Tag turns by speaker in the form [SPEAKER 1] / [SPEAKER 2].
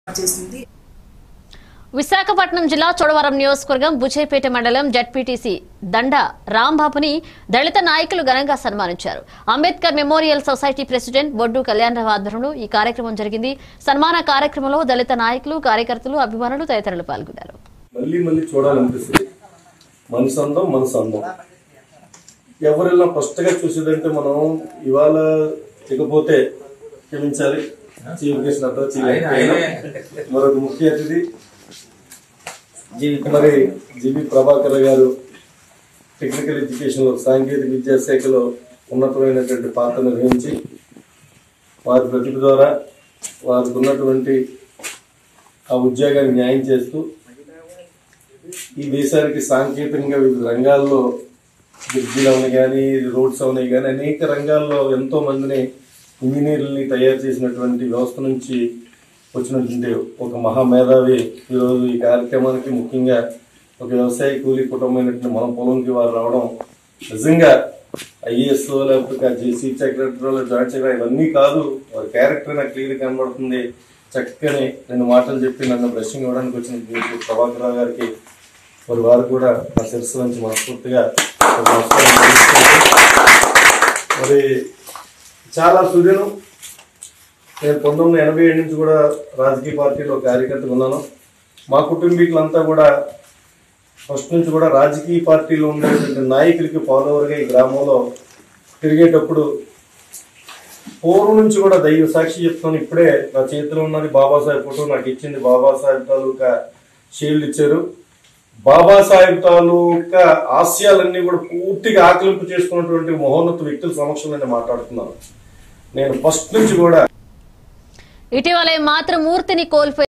[SPEAKER 1] చేసింది.
[SPEAKER 2] విశాఖపట్నం జిల్లా చోడవరం నియోజకవర్గం బుచేపేట మండలం జడ్పీటీసీ దండ రాంబాబుని దళిత నాయకులు ఘనంగా సన్మానించారు. Ambedkar memorial society president Boddu Kalyanarao ఆధ్వర్యంలో ఈ కార్యక్రమం జరిగింది. సన్మాన కార్యక్రమంలో దళిత నాయకులు, కార్యకర్తలు, అభిమానులు తదితరులు పాల్గొన్నారు.
[SPEAKER 3] మళ్ళీ చూడాలనిపిస్తుంది. మన సందం ఎవరెల్లా ఫస్ట్ గా చూసేదంటే మనం ఇవాళ ఇకపోతే క్షమించాలి చీఫ్ గెస్ట్ మరొక ముఖ్య అతిథి మరి జీవి ప్రభాకర్ గారు టెక్నికల్ ఎడ్యుకేషన్ లో సాంకేతిక విద్యాశాఖలో ఉన్నతమైనటువంటి పాత్ర నిర్వహించి వారి ప్రతిభ ద్వారా వారికి ఉన్నటువంటి ఆ ఉద్యోగాన్ని న్యాయం చేస్తూ ఈ దేశానికి సాంకేతికంగా వివిధ రంగాల్లో బ్రిడ్జిలు అవునాయి కానీ రోడ్స్ అవునాయి కానీ అనేక రంగాల్లో ఎంతో మందిని ఇంజనీర్లని తయారు చేసినటువంటి వ్యవస్థ నుంచి వచ్చినటువంటి ఒక మహామేధావి ఈరోజు ఈ కార్యక్రమానికి ముఖ్యంగా ఒక వ్యవసాయ కూలీ కుటుంబమైనటువంటి మన పొలంకి వారు రావడం నిజంగా ఐఏఎస్ లేకపోతే జేసీ సెక్రటరీ జాయింట్ సెక్రటరీ ఇవన్నీ కాదు, వారి క్యారెక్టర్ నాకు క్లియర్ కనబడుతుంది. చక్కని 2 మాటలు చెప్పి నన్ను బ్రషింగ్ ఇవ్వడానికి వచ్చిన ప్రభాకర్ రావు గారికి వారు కూడా నా శిరస్సు నుంచి మనస్ఫూర్తిగా మరి చాలా సూర్యులు. నేను 1987 నుంచి కూడా రాజకీయ పార్టీలో కార్యకర్తగా ఉన్నాను. మా కుటుంబీకులంతా కూడా ఫస్ట్ నుంచి కూడా రాజకీయ పార్టీలో ఉండేటువంటి నాయకులకి ఫాలోవర్గా ఈ గ్రామంలో తిరిగేటప్పుడు పూర్వం నుంచి కూడా దైవ సాక్షి చెప్తాను. ఇప్పుడే నా చేతిలో ఉన్నది బాబాసాహెబ్ ఫోటో నాకు ఇచ్చింది. బాబాసాహెబ్ తాలూకా షీల్డ్ ఇచ్చారు. బాబాసాహెబ్ తాలూకా ఆశయాలన్నీ కూడా పూర్తిగా ఆకలింపు చేసుకున్నటువంటి మహోన్నత వ్యక్తుల సమక్షంలో నేను మాట్లాడుతున్నాను. నేను ఫస్ట్ నుంచి కూడా
[SPEAKER 2] ఇటీవలే మాతృమూర్తిని కోల్పోయి